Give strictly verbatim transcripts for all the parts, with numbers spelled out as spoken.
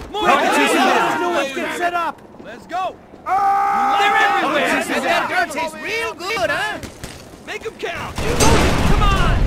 No one's get set up! Let's go! They're everywhere! That dirt tastes real good, huh? Make them count! Come on!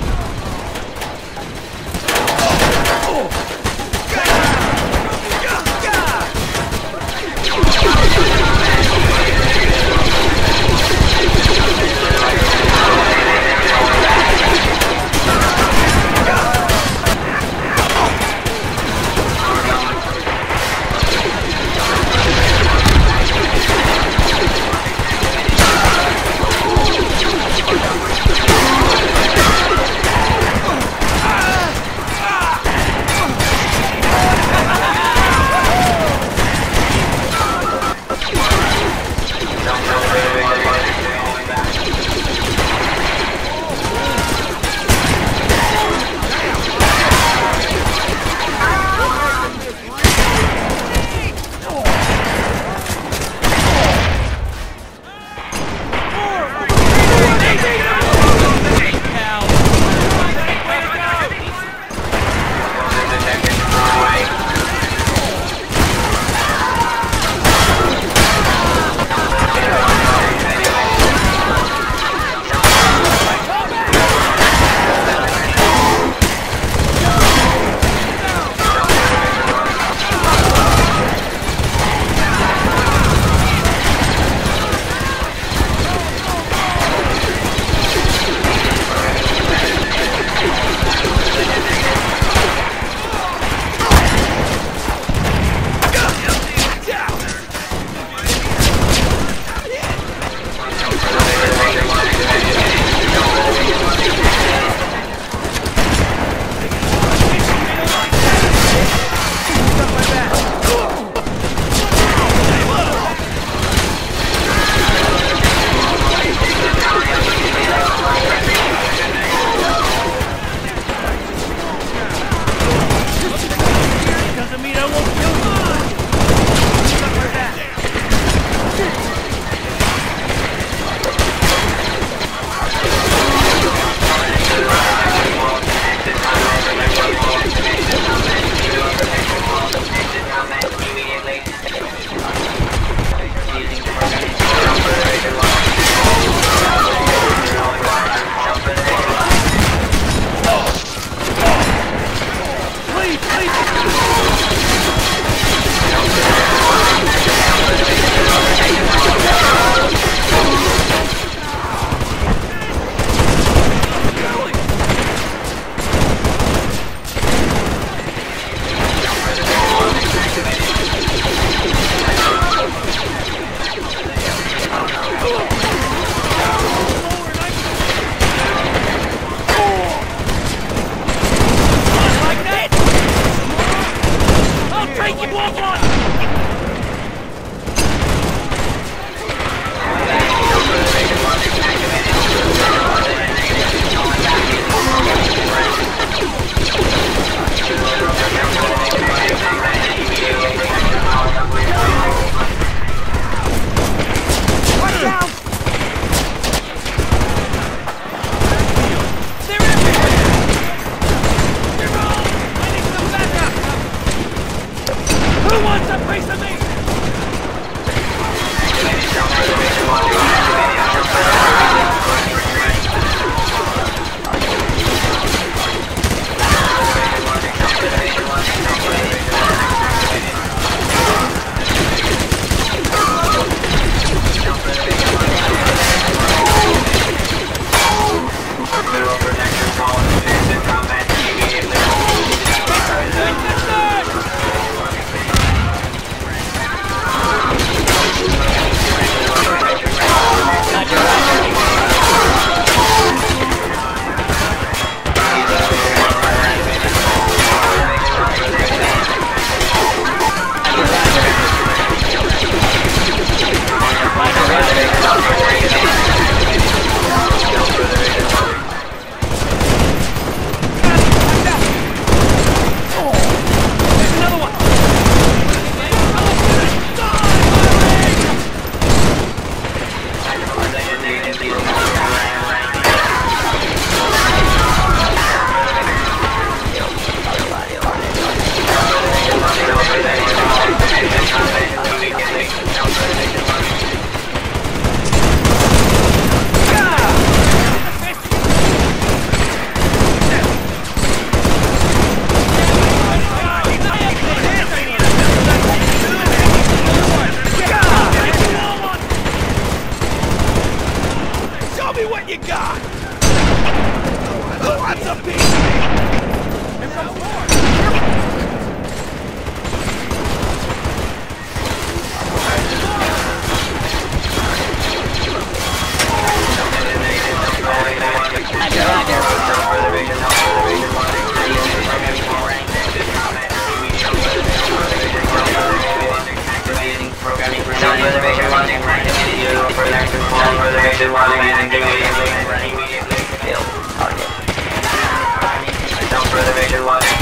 Self-preservation logic activated. Use for next self-preservation logic activated. Kill target. Self-preservation logic.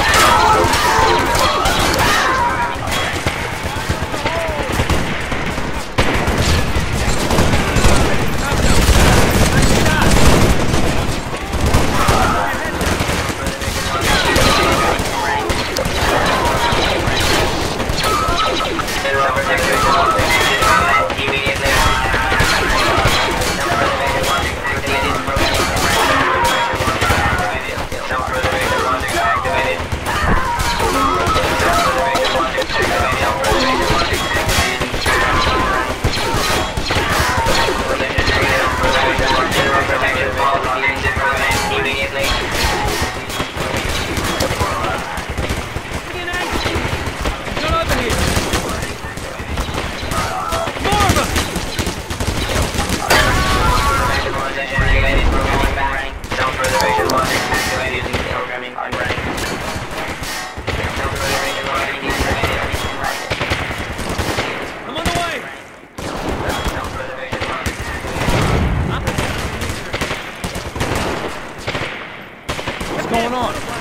Going on? Don't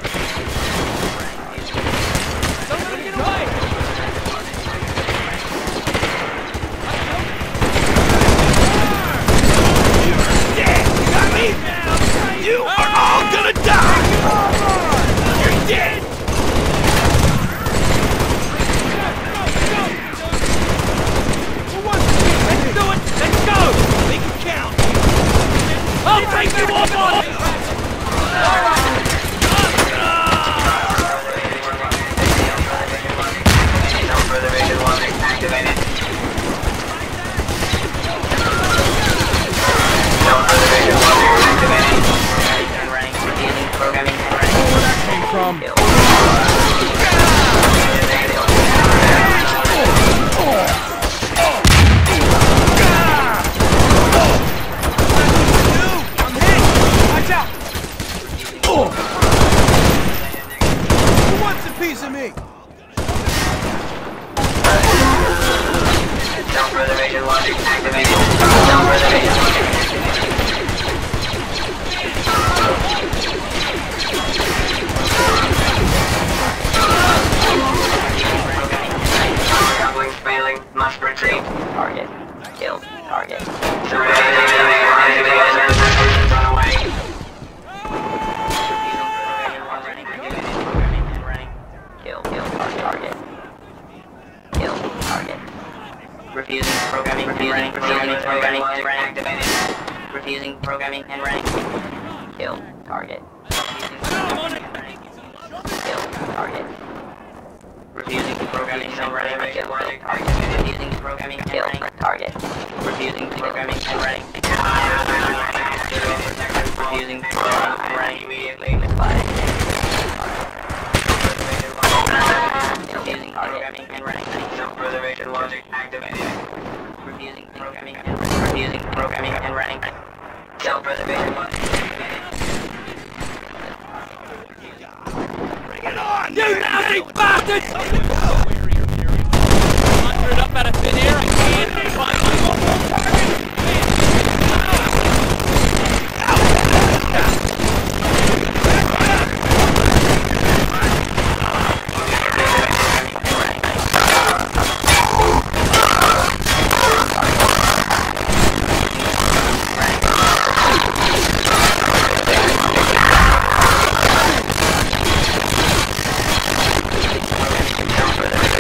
let him get away! You're dead! You got me? You are all gonna die! You're dead! Who wants to be? Let's do it! Let's go! Make it count! I'll take you off on it! Alright! Self-preservation logic activated. Self-preservation logic activated. Running, revealing, programming, running. Where that came from? I'm hit! Watch out! Who wants a piece of me? Self-preservation logic activated. Self-preservation logic activated. Coupling failing. Must retreat. Target. Kill. Target. Run away. Kill. Kill. Target. Kill. Target. Refusing programming, refusing programming, programming, and activated. Refusing programming and running. Kill target. Kill target. Refusing programming and running. Kill target. Refusing programming and running. Target. Refusing programming and running. Refusing programming and running immediately. Refusing programming and running. Self-preservation logic activated. Refusing programming and refusing programming and running. Self-preservation logic activated. Bring it on! You lousy bastards! Conjure it up out of thin air, I can't find my own target! Self-preservation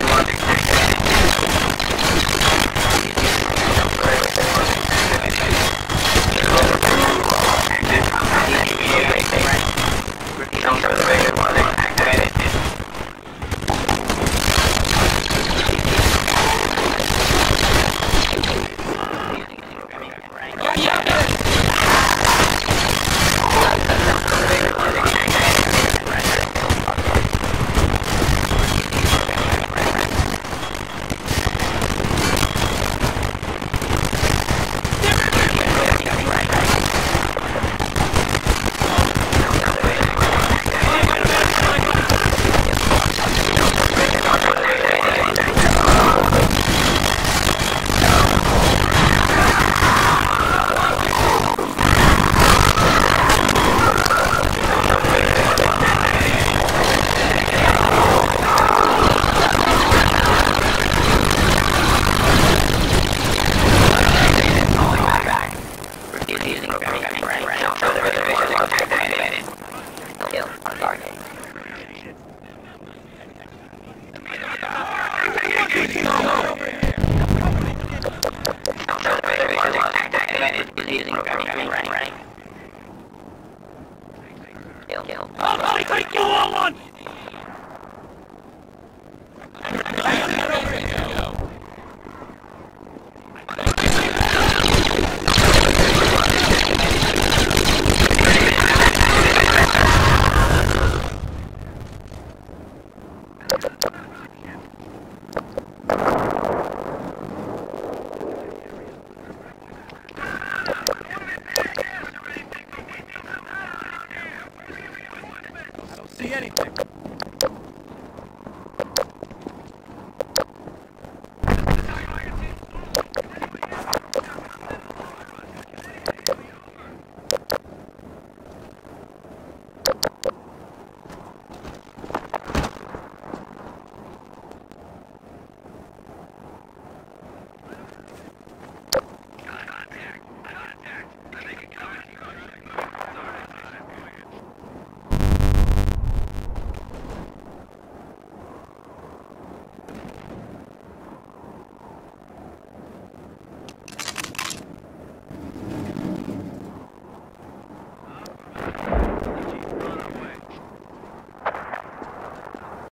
Using programming, running, running. Kill, kill. I'll, I'll take you all on!